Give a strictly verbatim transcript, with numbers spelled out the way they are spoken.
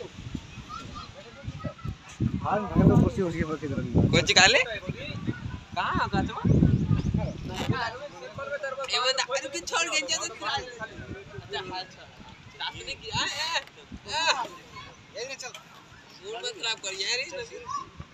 हां मैं तो कुर्सी उसके पर किधर कोच काले कहां का तो ये बता अरे कि छोड़ के जा तो अच्छा हां अच्छा सास ने किया ए ए चल मूड मत खराब कर यार